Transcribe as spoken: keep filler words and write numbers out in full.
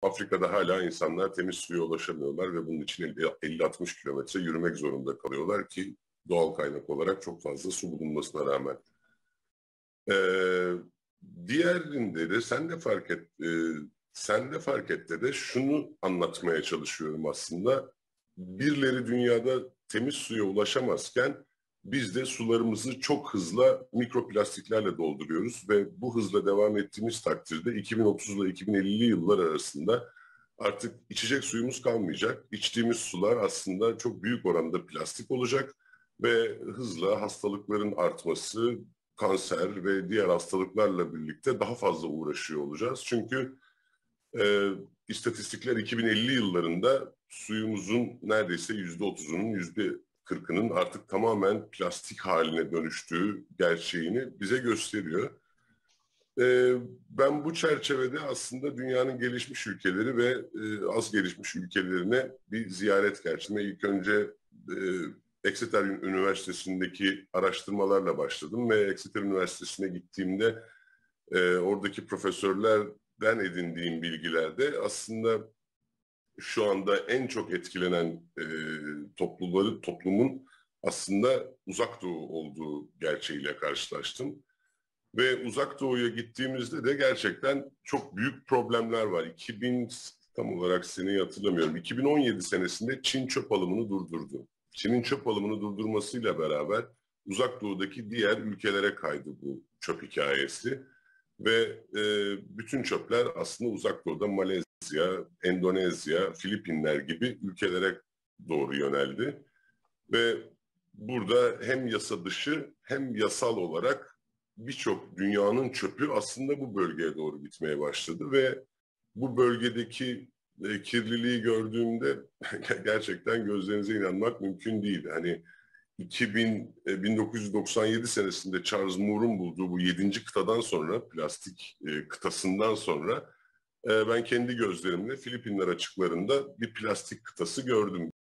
Afrika'da hala insanlar temiz suya ulaşamıyorlar ve bunun için elli altmış kilometre yürümek zorunda kalıyorlar ki doğal kaynak olarak çok fazla su bulunmasına rağmen. Ee, Diğerinde de sen de fark et, e, sen de fark ette de şunu anlatmaya çalışıyorum aslında. Birileri dünyada temiz suya ulaşamazken biz de sularımızı çok hızlı mikroplastiklerle dolduruyoruz ve bu hızla devam ettiğimiz takdirde iki bin otuz ile iki bin elli yıllar arasında artık içecek suyumuz kalmayacak. İçtiğimiz sular aslında çok büyük oranda plastik olacak ve hızla hastalıkların artması, kanser ve diğer hastalıklarla birlikte daha fazla uğraşıyor olacağız. Çünkü e, istatistikler iki bin elli yıllarında suyumuzun neredeyse yüzde otuzunun, yüzde kırkının artık tamamen plastik haline dönüştüğü gerçeğini bize gösteriyor. E, Ben bu çerçevede aslında dünyanın gelişmiş ülkeleri ve e, az gelişmiş ülkelerine bir ziyaret gerçekleştirme. İlk önce e, Exeter Üniversitesi'ndeki araştırmalarla başladım ve Exeter Üniversitesi'ne gittiğimde e, oradaki profesörlerden edindiğim bilgilerde aslında şu anda en çok etkilenen e, toplumları, toplumun aslında Uzak Doğu olduğu gerçeğiyle karşılaştım. Ve Uzak Doğu'ya gittiğimizde de gerçekten çok büyük problemler var. iki bin, tam olarak seneyi hatırlamıyorum. iki bin on yedi senesinde Çin çöp alımını durdurdu. Çin'in çöp alımını durdurmasıyla beraber Uzak Doğu'daki diğer ülkelere kaydı bu çöp hikayesi. Ve e, bütün çöpler aslında Uzak Doğu'da Malezya, Endonezya, Filipinler gibi ülkelere doğru yöneldi. Ve burada hem yasa dışı hem yasal olarak birçok dünyanın çöpü aslında bu bölgeye doğru gitmeye başladı ve bu bölgedeki e, kirliliği gördüğümde gerçekten gözlerinize inanmak mümkün değil. Hani iki bin, e, bin dokuz yüz doksan yedi senesinde Charles Moore'un bulduğu bu yedinci kıtadan sonra, plastik e, kıtasından sonra e, ben kendi gözlerimle Filipinler açıklarında bir plastik kıtası gördüm.